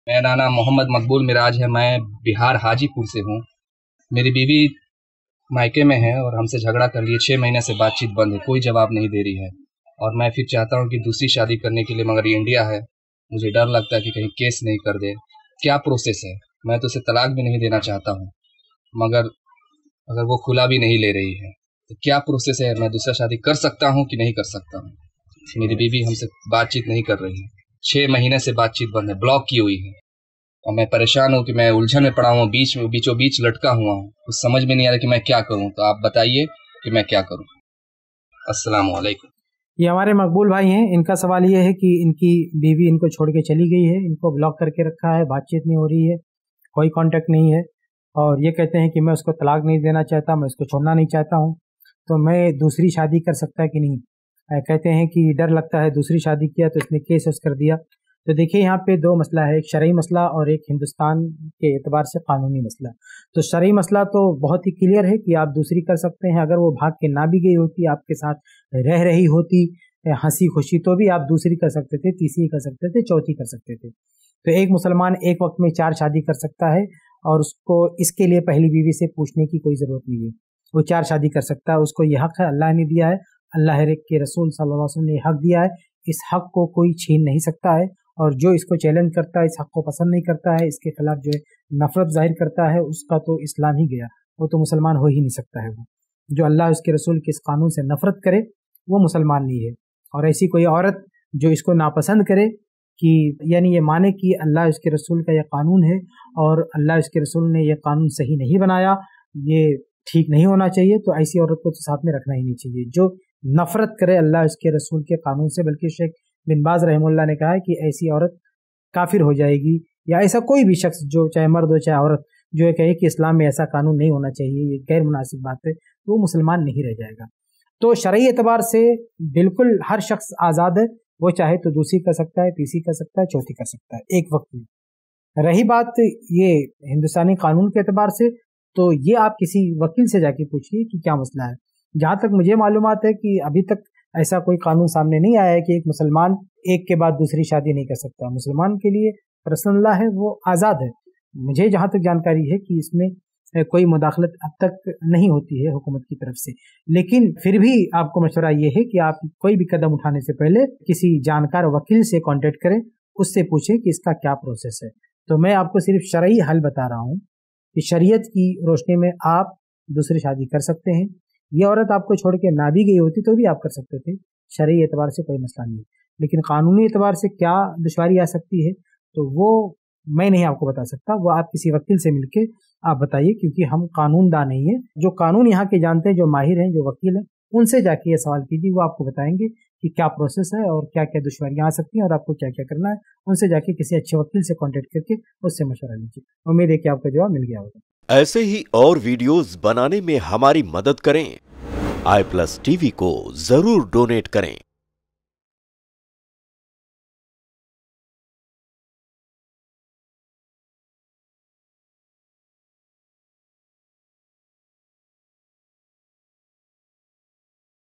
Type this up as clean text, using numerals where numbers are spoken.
मेरा नाम मोहम्मद मकबूल मिराज है। मैं बिहार हाजीपुर से हूँ। मेरी बीवी मायके में है और हमसे झगड़ा कर लिए। 6 महीने से बातचीत बंद है, कोई जवाब नहीं दे रही है। और मैं फिर चाहता हूँ कि दूसरी शादी करने के लिए, मगर ये इंडिया है, मुझे डर लगता है कि कहीं केस नहीं कर दे। क्या प्रोसेस है? मैं तो उसे तलाक भी नहीं देना चाहता हूँ, मगर अगर वो खुला भी नहीं ले रही है तो क्या प्रोसेस है? मैं दूसरा शादी कर सकता हूँ कि नहीं कर सकता हूँ? मेरी बीवी हमसे बातचीत नहीं कर रही है। 6 महीने से बातचीत बंद है, ब्लॉक की हुई है। और मैं परेशान हूँ कि मैं उलझन में पड़ा हूँ, बीचों बीच लटका हुआ हूँ। कुछ समझ में नहीं आ रहा कि मैं क्या करूँ। तो आप बताइए कि मैं क्या करूँ। अस्सलाम वालेकुम। ये हमारे मकबूल भाई हैं। इनका सवाल ये है कि इनकी बीवी इनको छोड़ के चली गई है, इनको ब्लॉक करके रखा है, बातचीत नहीं हो रही है, कोई कांटेक्ट नहीं है, और ये कहते हैं कि मैं उसको तलाक नहीं देना चाहता, मैं उसको छोड़ना नहीं चाहता हूँ, तो मैं दूसरी शादी कर सकता है कि नहीं। कहते हैं कि डर लगता है, दूसरी शादी किया तो इसने केस कर दिया। तो देखिए, यहाँ पे दो मसला है, एक शरई मसला और एक हिंदुस्तान के एतबार से कानूनी मसला। तो शरई मसला तो बहुत ही क्लियर है कि आप दूसरी कर सकते हैं। अगर वो भाग के ना भी गई होती, आपके साथ रह रही होती हंसी खुशी, तो भी आप दूसरी कर सकते थे, तीसरी कर सकते थे, चौथी कर सकते थे। तो एक मुसलमान एक वक्त में 4 शादी कर सकता है, और उसको इसके लिए पहली बीवी से पूछने की कोई ज़रूरत नहीं है। वो 4 शादी कर सकता है, उसको ये हक है, अल्लाह ने दिया है, अल्लाह के रसूल सल्लल्लाहु अलैहि वसल्लम ने हक दिया है। इस हक को कोई छीन नहीं सकता है, और जो इसको चैलेंज करता है, इस हक को पसंद नहीं करता है, इसके खिलाफ जो है नफरत जाहिर करता है, उसका तो इस्लाम ही गया, वो तो मुसलमान हो ही नहीं सकता है। वो जो अल्लाह उसके रसूल के इस कानून से नफरत करे, वो मुसलमान नहीं है। और ऐसी कोई औरत जो इसको नापसंद करे, कि यानी ये माने कि अल्लाह उसके रसूल का यह कानून है और अल्लाह उसके रसूल ने यह कानून सही नहीं बनाया, ये ठीक नहीं होना चाहिए, तो ऐसी औरत को तो साथ में रखना ही नहीं चाहिए। जो नफरत करे अल्लाह उसके रसूल के कानून से, बल्कि शेख बिन बाज रहमुल्लाह ने कहा है कि ऐसी औरत काफिर हो जाएगी, या ऐसा कोई भी शख्स जो चाहे मर्द हो चाहे औरत जो ये कहे कि इस्लाम में ऐसा कानून नहीं होना चाहिए, ये गैर मुनासिब बात है, तो वो मुसलमान नहीं रह जाएगा। तो शरई एतबार से बिल्कुल हर शख्स आज़ाद है, वो चाहे तो दूसरी कर सकता है, तीसरी कर सकता है, चौथी कर सकता है एक वक्त में। रही बात ये हिंदुस्तानी कानून के एतबार से, तो ये आप किसी वकील से जाके पूछिए कि क्या मसला है। जहाँ तक मुझे मालूमात है कि अभी तक ऐसा कोई कानून सामने नहीं आया है कि एक मुसलमान एक के बाद दूसरी शादी नहीं कर सकता। मुसलमान के लिए पर्सनल लॉ है, वो आज़ाद है। मुझे जहाँ तक जानकारी है कि इसमें कोई मुदाखलत अब तक नहीं होती है हुकूमत की तरफ से। लेकिन फिर भी आपको मशवरा ये है कि आप कोई भी कदम उठाने से पहले किसी जानकार वकील से कांटेक्ट करें, उससे पूछें कि इसका क्या प्रोसेस है। तो मैं आपको सिर्फ शरई हल बता रहा हूँ कि शरीयत की रोशनी में आप दूसरी शादी कर सकते हैं। ये औरत आपको छोड़ के ना भी गई होती तो भी आप कर सकते थे, शरई एतबार से कोई मसला नहीं। लेकिन कानूनी एतबार से क्या दुश्वारी आ सकती है, तो वो मैं नहीं आपको बता सकता, वो आप किसी वकील से मिलके आप बताइए, क्योंकि हम कानूनदान नहीं है। जो कानून यहाँ के जानते हैं, जो माहिर हैं, जो वकील हैं, उनसे जाके ये सवाल कीजिए, वो आपको बताएंगे कि क्या प्रोसेस है और क्या क्या दुश्वारियाँ आ सकती हैं और आपको क्या क्या करना है। उनसे जाके किसी अच्छे वकील से कांटेक्ट करके उससे मशवरा लीजिए। उम्मीद है कि आपका जवाब मिल गया होगा। ऐसे ही और वीडियोस बनाने में हमारी मदद करें। i+ TV को जरूर डोनेट करें।